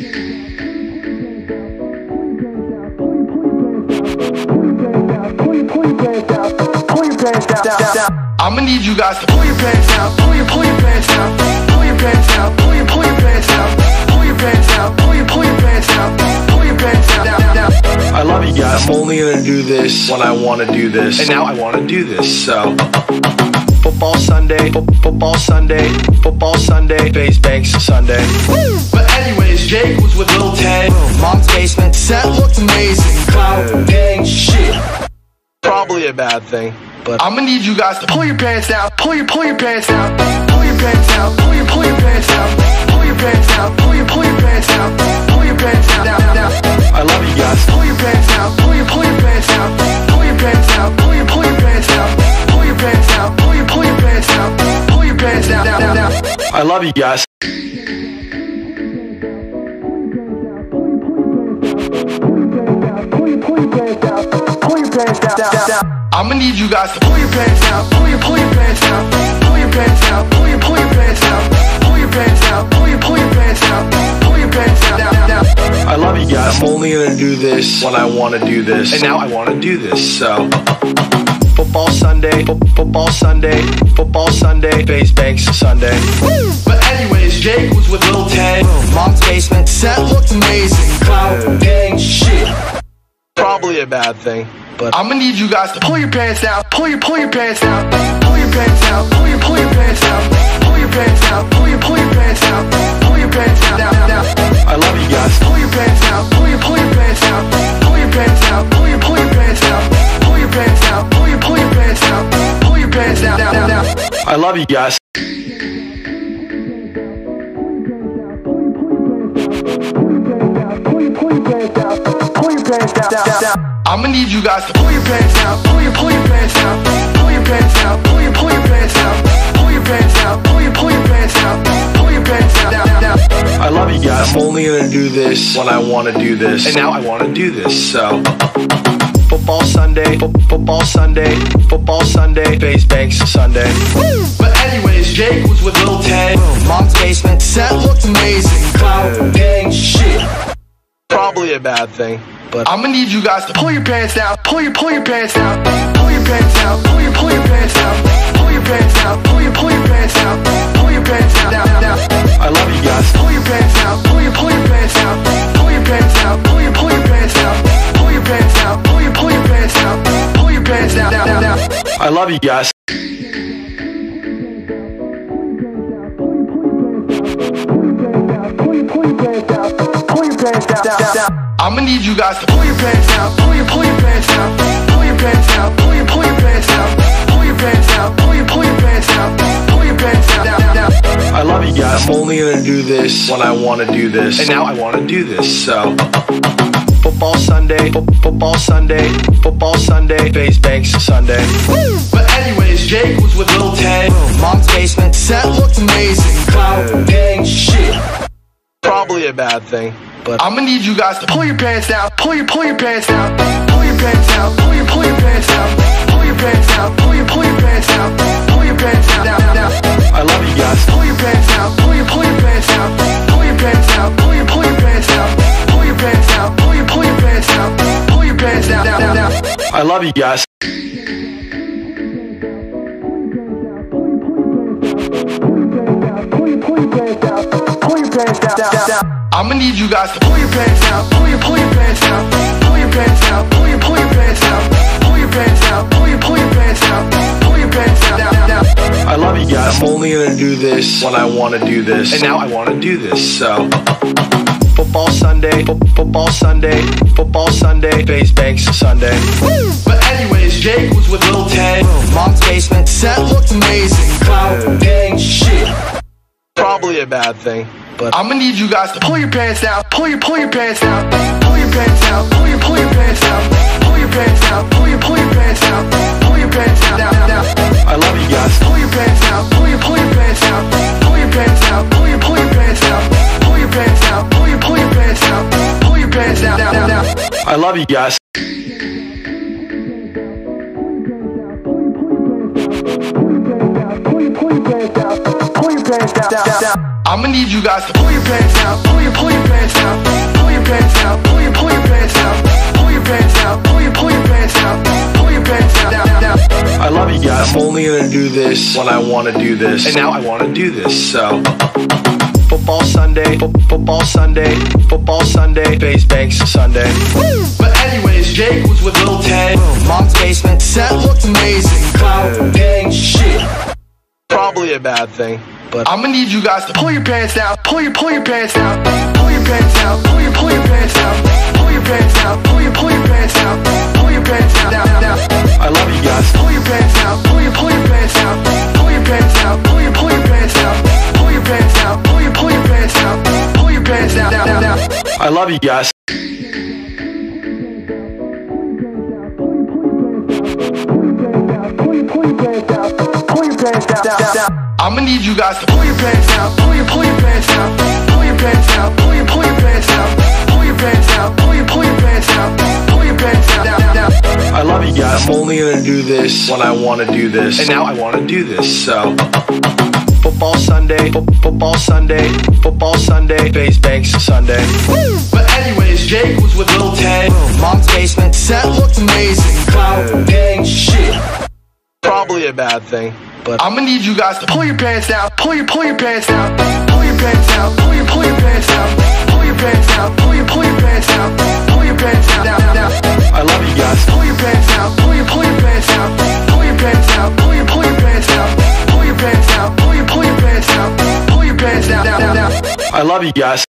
I'ma need you guys to pull your pants down, pull your pants down, pull your pants down, pull your pants down, pull your pants down, pull your pants down, pull your pants down. I love you guys. I'm only gonna do this when I wanna do this, and now I wanna do this, so. Football Sunday, football Sunday, football Sunday, Face Banks Sunday. But anyways, Jake was with Lil Ted. Mom's basement set looked amazing. Cloud gang shit. Probably a bad thing, but I'ma need you guys to pull your pants down, pull your pants down, pull your pants down, pull your pants down, pull your pants down, pull your pants down, pull your pants down. I love you guys. Pull your pants down, pull your pants down, pull your pants down, pull your pants down, pull your pants down, pull your pants down, pull your pants down. I love you guys. I'ma need you guys to pull your pants down, pull your pants down, pull your pants down, pull your pants down, pull your pants down, pull your pants down, pull your pants down. I love you guys. I'm only gonna do this when I wanna do this, and now I wanna do this, so. Football Sunday, football Sunday, football Sunday, Face Banks Sunday. But anyways, Jake was with Lil Ted. Mom's basement set looked amazing. Cloud gang shit. Probably a bad thing, but I'ma need you guys to pull your pants down, pull your pants down, pull your pants down, pull your pants down, pull your pants down, pull your pants down, pull your pants down. I love you guys. Pull your pants down, pull your pants down, pull your pants down, pull your pants down, pull your pants down, pull your pants down, pull your pants down. I love you guys. I'ma need you guys to pull your pants down, pull your pants down, pull your pants down, pull your pants down, pull your pants down, pull your pants down, pull your pants down. I love you guys. I'm only gonna do this when I wanna do this, and now I wanna do this, so. Football Sunday, football Sunday, football Sunday, Face Banks Sunday. But anyways, Jake was with Lil Ted. Mom's basement set looked amazing. Cloud gang shit. Probably a bad thing, but I'ma need you guys to pull your pants down, pull your pants down, pull your pants down, pull your pants down, pull your pants down, pull your pants down, pull your pants down. I love you guys. Pull your pants down, pull your pants down, pull your pants down, pull your pants down, pull your pants down, pull your pants down, pull your pants down. I love you guys. I'ma need you guys to pull your pants down, pull your pants down, pull your pants down, pull your pants down, pull your pants down, pull your pants down, pull your pants down. I love you guys. I'm only gonna do this when I wanna do this, and now I wanna do this, so. Football Sunday, football Sunday, football Sunday, Face Banks Sunday. But anyways, Jake was with Lil Ted. Mom's basement set looked amazing. Cloud gang shit. Probably a bad thing, but I'ma need you guys to pull your pants down, pull your pants down, pull your pants down, pull your pants down, pull your pants down, pull your pants down, pull your pants down. I love you guys. Pull your pants down, pull your pants down, pull your pants down, pull your pants down, pull your pants down, pull your pants down, pull your pants down. I love you guys. I'ma need you guys to pull your pants down, pull your pants down, pull your pants down, pull your pants down, pull your pants down, pull your pants down, pull your pants down. I love you guys. I'm only gonna do this when I wanna do this, and now I wanna do this, so. Football Sunday, football Sunday, football Sunday, Face Banks Sunday. But anyways, Jake was with Lil Ted. Mom's basement set looked amazing. Cloud gang shit. Probably a bad thing, but I'ma need you guys to pull your pants down, pull your pants down, pull your pants down, pull your pants down, pull your pants down, pull your pants down, pull your pants down. I love love you guys. I'ma need you guys to pull your pants down, pull your pants down, pull your pants down, pull your pants down, pull your pants down, pull your pants down, pull your pants down. I love you guys. I'm only gonna do this when I wanna do this, and now I wanna do this, so. Football Sunday, football Sunday, football Sunday, Face Banks Sunday. But anyways, Jake was with Lil Ted. Mom's basement set looked amazing. Cloud gang shit. Probably a bad thing, but I'ma need you guys to pull your pants down, pull your pants down, pull your pants down, pull your pants down, pull your pants down, pull your pants down, pull your pants down. I love you guys. Pull your pants down, pull your pants down, pull your pants down, pull your pants down, pull your pants down, pull your pants down, pull your pants down. I love you guys. I'ma need you guys to pull your pants down, pull your pants down, pull your pants down, pull your pants down, pull your pants down, pull your pants down, pull your pants down. I love you guys. I'm only gonna do this when I wanna do this, and now I wanna do this, so. Football Sunday, football Sunday, football Sunday, Face Banks Sunday. But anyways, Jake was with Lil Ted. Mom's basement set looked amazing. Cloud gang shit. Probably a bad thing, but I'ma need you guys to pull your pants down, pull your pants down, pull your pants down, pull your pants down, pull your pants down, pull your pants down, pull your pants down. I love you guys. Pull your pants down, pull your pants down, pull your pants down, pull your pants down, pull your pants down, pull your pants down, pull your pants down. I love you guys.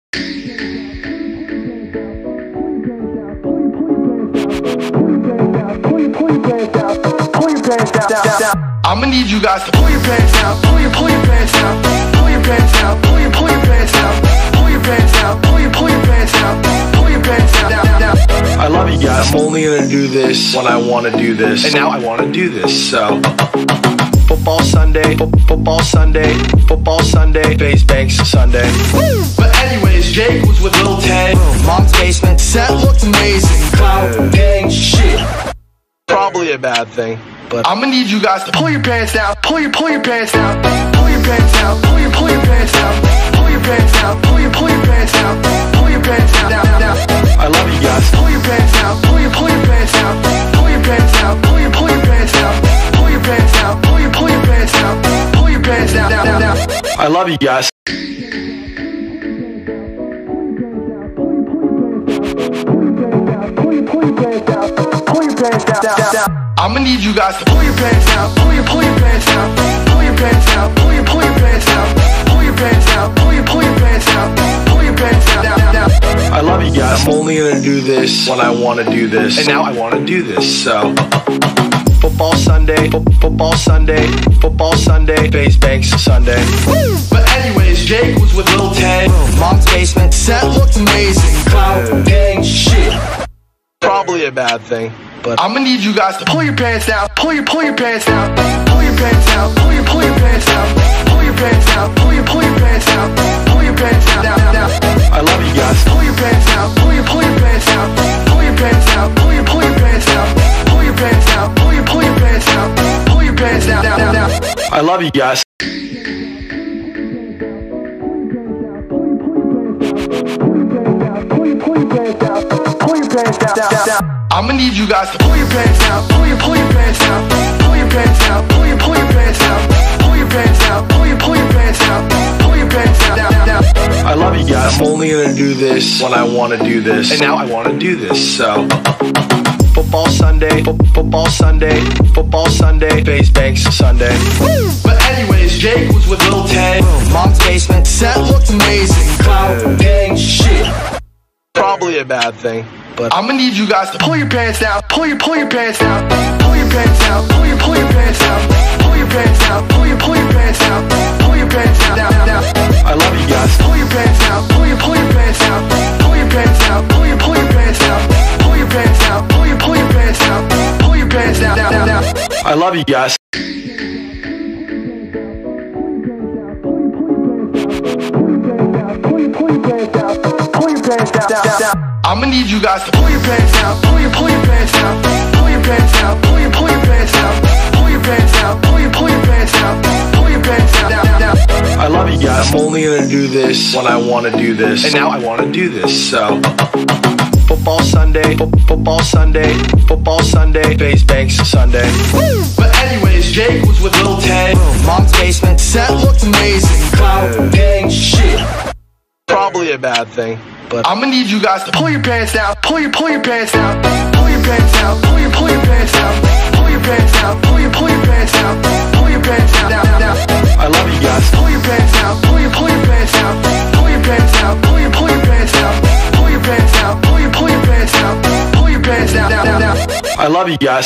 I'ma need you guys to pull your pants down, pull your pants down, pull your pants down, pull your pants down, pull your pants down, pull your pants down, pull your pants down. I love you guys. I'm only gonna do this when I wanna do this, and now I wanna do this, so. Football Sunday, football Sunday, football Sunday, Face Banks Sunday. But anyways, Jake was with Lil Ted. Mom's basement set looked amazing. Cloud gang shit. Probably a bad thing, but I'ma need you guys to pull your pants down, pull your pants down, pull your pants down, pull your pants down, pull your pants down, pull your pants down, pull your pants down. I love you guys. Pull your pants down, pull your pants down, pull your pants down, pull your pants down, pull your pants down, pull your pants down, pull your pants down. I love you guys. I'ma need you guys to pull your pants down, pull your pants down, pull your pants down, pull your pants down, pull your pants down, pull your pants down, pull your pants down. I love you guys. I'm only gonna do this when I wanna do this, and now I wanna do this, so. Football Sunday, football Sunday, football Sunday, Face Banks Sunday. But anyways, Jake was with Lil Ted. Mom's basement set looked amazing. Cloud gang shit. Probably a bad thing, but I'ma need you guys to pull your pants down, pull your pants down, pull your pants down, pull your pants down, pull your pants down, pull your pants down, pull your pants down. I love you guys. Pull your pants down, pull your pants down, pull your pants down, pull your pants down, pull your pants down, pull your pants down, pull your pants down. I love you guys. I'ma need you guys to pull your pants down, pull your pants down, pull your pants down, pull your pants down, pull your pants down, pull your pants down, pull your pants down. I love you guys. I'm only gonna do this when I wanna do this, and now I wanna do this, so. Football Sunday, football Sunday, football Sunday, Face Banks Sunday. But anyways, Jake was with Lil Ted. Mom's basement set looked amazing. Cloud gang shit. Probably a bad thing, but I'ma need you guys to pull your pants down, pull your pants down, pull your pants down, pull your pants down, pull your pants down, pull your pants down, pull your pants down. I love you guys. Pull your pants down, pull your pants down, pull your pants down, pull your pants down, pull your pants down, pull your pants down, pull your pants down. I love you guys. Pull your pants down, pull your pants down, pull your I'ma need you guys to pull your pants down, pull your pants down, pull your pants down, pull your pants down, pull your pants down, pull your pants down, pull your pants down. I love you guys. I'm only gonna do this when I wanna do this, and now I wanna do this, so. Football Sunday, football Sunday, football Sunday, Face Banks Sunday. But anyways, Jake was with Lil Tay. Mom's basement set looked amazing. Cloud gang shit. Probably a bad thing, but I'ma need you guys to pull your pants down, pull your pants down, pull your pants down, pull your pants down, pull your pants down, pull your pants down, pull your pants down. I love you guys. Pull your pants down, pull your pants down, pull your pants down, pull your pants down, pull your pants down, pull your pants down, pull your pants down. I love you guys.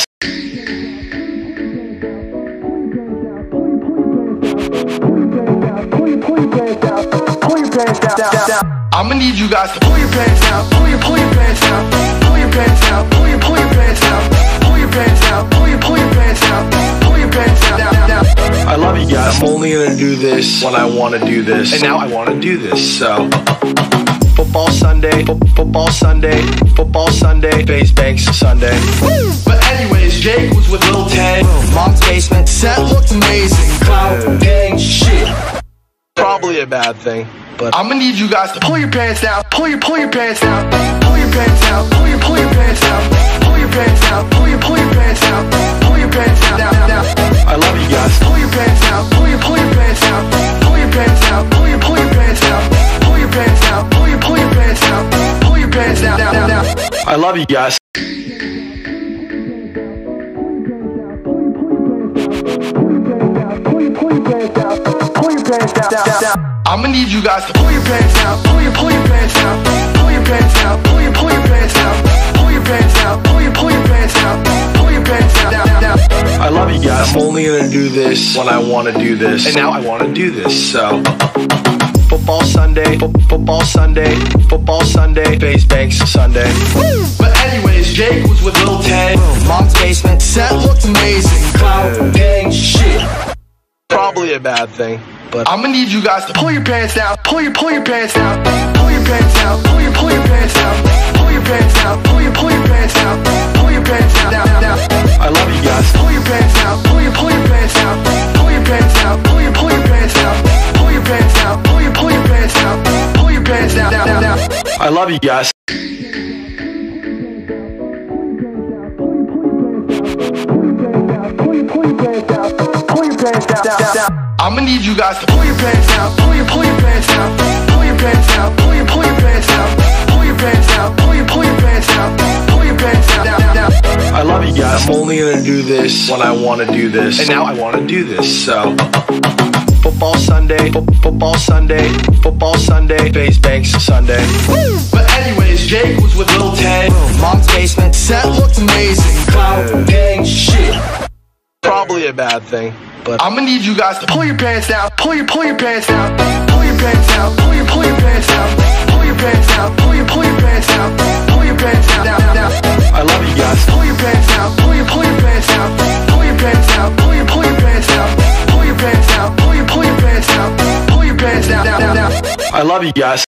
I'ma need you guys to pull your pants down, pull your pants down, pull your pants down, pull your pants down, pull your pants down, pull your pants down, pull your pants down. I love you guys. I'm only gonna do this when I wanna do this, and now I wanna do this, so. Football Sunday, football Sunday, football Sunday, Face Banks Sunday. But anyways, Jake was with Lil Tay. Mom's basement set looked amazing. Cloud gang shit. Probably a bad thing, but I'ma need you guys to pull your pants down, pull your pants down, pull your pants down, pull your pants down, pull your pants down, pull your pants down, pull your pants down. I love you guys. Pull your pants down, pull your pants down, pull your pants down, pull your pants down, pull your pants down, pull your pants down, pull your pants down. I love you guys. I'ma need you guys to pull your pants down, pull your pants down, pull your pants down, pull your pants down, pull your pants down, pull your pants down, pull your pants down. I love you guys. I'm only gonna do this when I wanna do this, and now I wanna do this, so. Football Sunday, football Sunday, football Sunday, Face Banks Sunday. But anyways, Jake was with Lil Tay. Mom's basement set looked amazing. Cloud gang shit. Probably a bad thing, but I'ma need you guys to pull your pants down, pull your pants down, pull your pants down, pull your pants down, pull your pants down, pull your pants down, pull your pants down. I love you guys. Pull your pants down, pull your pants down, pull your pants down, pull your pants down, pull your pants down, pull your pants down, pull your pants down. I love you guys. I'ma need you guys to pull your pants down, pull your pants down, pull your pants down, pull your pants down, pull your pants down, pull your pants down, pull your pants down. I love you guys. I'm only gonna do this when I wanna do this, and now I wanna do this, so. Football Sunday, football Sunday, football Sunday, Face Banks Sunday. But anyways, Jake was with Lil Tay. Mom's basement set looked amazing. Cloud gang shit. Probably a bad thing, but I'ma need you guys to pull your pants down, pull your pants down, pull your pants down, pull your pants down, pull your pants down, pull your pants down, pull your pants down. I love you guys. Pull your pants down, pull your pants down, pull your pants down, pull your pants down, pull your pants down, pull your pants down, pull your pants down. I love you guys.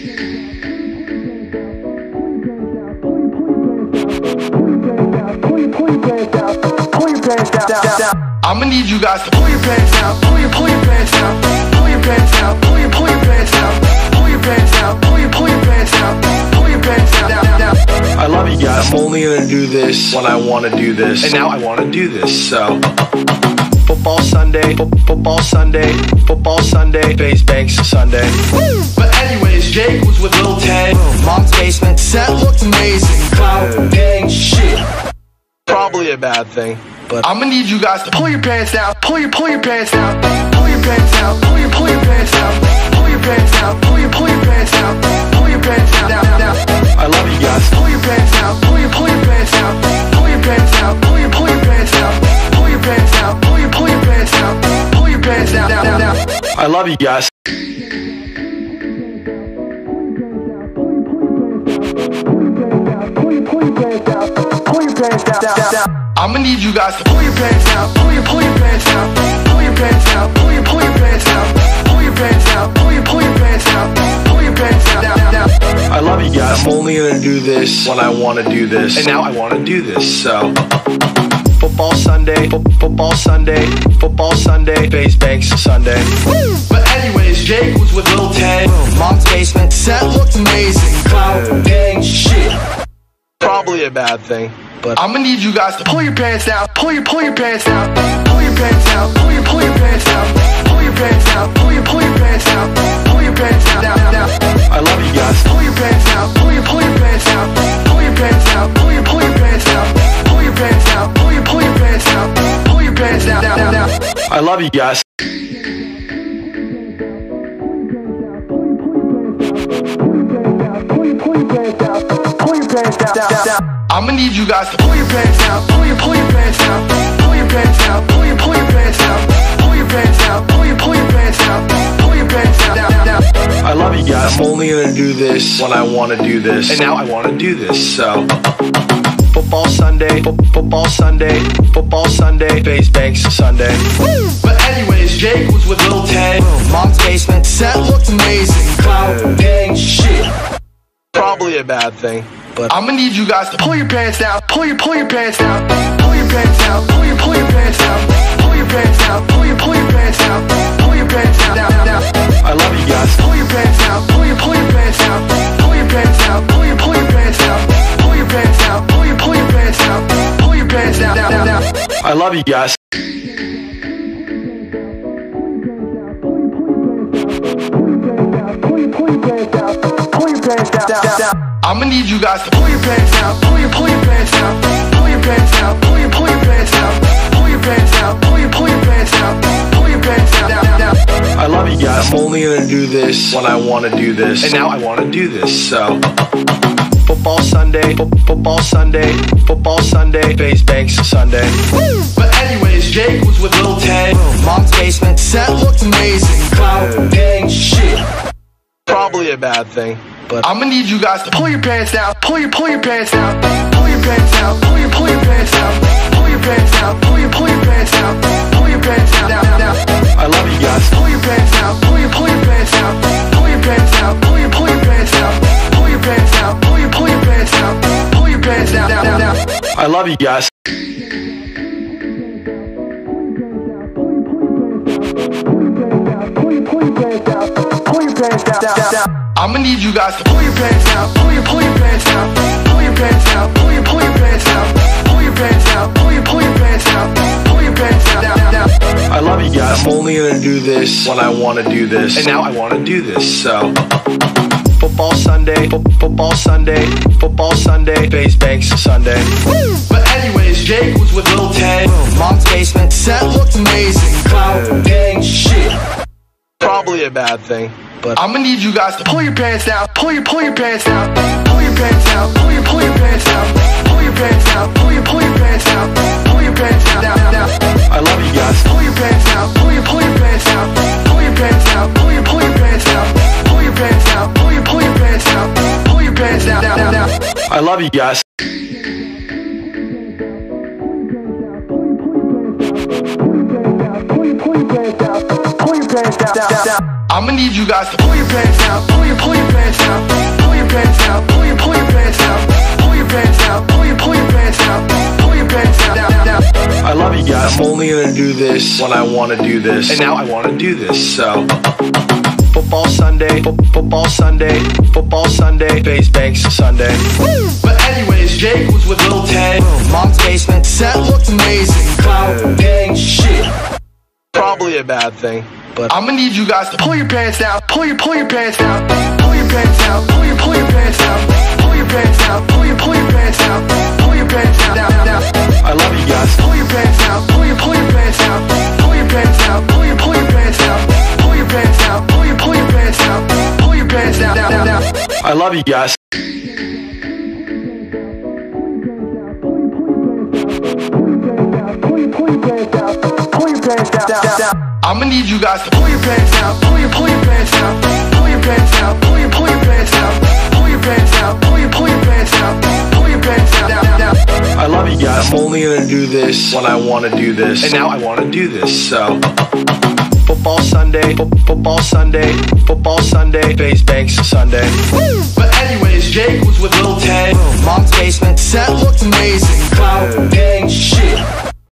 I'ma need you guys to pull your pants down, pull your pants down, pull your pants down, pull your pants down, pull your pants down, pull your pants down, pull your pants down. I love you guys. I'm only gonna do this when I wanna do this, and now I wanna do this, so. Football Sunday, football Sunday, football Sunday, Face Banks Sunday. But anyways, Jake was with Lil Tay. Mom's basement set looked amazing. Cloud gang shit. Probably a bad thing, but I'ma need you guys to pull your pants down, pull your pants down, pull your pants down, pull your pants down, pull your pants down, pull your pants down, pull your pants down. I love you guys. Pull your pants down, pull your pants down, pull your pants down, pull your pants down, pull your pants down, pull your pants down, pull your pants down. I love you guys. I'ma need you guys to pull your pants down, pull your pants down, pull your pants down, pull your pants down, pull your pants down, pull your pants down, pull your pants down. I love you guys. I'm only gonna do this when I wanna do this. And now I wanna do this, so. Football Sunday, football Sunday, football Sunday, Face Banks Sunday. But anyways, Jake was with Lil Tay. Mom's basement set looked amazing. Cloud gang shit. Probably a bad thing, but I'm gonna need you guys to pull your pants down, pull your pants down, pull your pants down, pull your pants down, pull your pants down, pull your pants down, pull your pants down. I love you guys. Pull your pants down, pull your pants down, pull your pants down, pull your pants down, pull your pants down, pull your pants down, pull your pants down. I love you guys. I'm gonna need you guys to pull your pants down, pull your pants down, pull your pants down, pull your pants down, pull your pants down, pull your pants down, pull your pants down. I love you guys. I'm only gonna do this when I wanna do this. And now I wanna do this, so. Football Sunday, football Sunday, football Sunday, Face Banks Sunday. But anyways, Jake was with Lil Tay. Mom's basement set looked amazing. Cloud gang shit. Probably a bad thing, but I'm gonna need you guys to pull your pants down, pull your pants down, pull your pants down, pull your pants down, pull your pants down, pull your pants down, pull your pants down. I love you guys. Pull your pants down, pull your pants down, pull your pants down, pull your pants down, pull your pants down, pull your pants down, pull your pants down. I love you guys. I'm gonna need you guys to pull your pants down, pull your pants down, pull your pants down, pull your pants down, pull your pants down, pull your pants down, pull your pants down. I love you guys. I'm only gonna do this when I wanna do this. And now I wanna do this, so. Football Sunday, football Sunday, football Sunday, Face Banks Sunday. But anyways, Jake was with Lil Tay. Mom's basement set looked amazing. Cloud gang shit. Probably a bad thing, but I'm gonna need you guys to pull your pants down, pull your pants down, pull your pants down, pull your pants down, pull your pants down, pull your pants down, pull your pants down. I love you guys. Pull your pants down, pull your pants down, pull your pants down, pull your pants down, pull your pants down, pull your pants down, pull your pants down. I love you guys. I'm gonna need you guys to pull your pants down, pull your pants down, pull your pants down, pull your pants down, pull your pants down, pull your pants down, pull your pants down. I love you guys. I'm only gonna do this when I wanna do this. And now I wanna do this, so. Football Sunday, football Sunday, football Sunday, Face Banks Sunday. But anyways, Jake was with Lil Tay. Mom's basement set looked amazing. Cloud gang shit. Probably a bad thing, but I'm gonna need you guys to pull your pants down, pull your pants down, pull your pants down, pull your pants down, pull your pants down, pull your pants down, pull your pants down. I love you guys. Pull your pants down, pull your pants down, pull your pants down, pull your pants down, pull your pants down, pull your pants down, pull your pants down. I love you guys. I'm gonna need you guys to pull your pants down, pull your pants down, pull your pants down, pull your pants down, pull your pants down, pull your pants down, pull your pants down. I love you guys. I'm only gonna do this when I wanna do this. And now I wanna do this, so. Football Sunday, football Sunday, football Sunday, Face Banks Sunday. But anyways, Jake was with Lil Tay. Mom's basement set looked amazing. Cloud gang shit. Probably a bad thing, but I'm gonna need you guys to pull your pants down, pull your pants down, pull your pants down, pull your pants down, pull your pants down, pull your pants down, pull your pants down. I love you guys. Pull your pants down, pull your pants down, pull your pants down, pull your pants down, pull your pants down, pull your pants down, pull your pants down. I love you guys. I'm gonna need you guys to pull your pants down, pull your pants down, pull your pants down, pull your pants down, pull your pants down, pull your pants down, pull your pants down. I love you guys. I'm only gonna do this when I wanna do this. And now I wanna do this, so. football Sunday, football Sunday, football Sunday, Face Banks Sunday. But anyways, Jake was with Lil Ted. Mom's basement set looked amazing. Cloud, gang,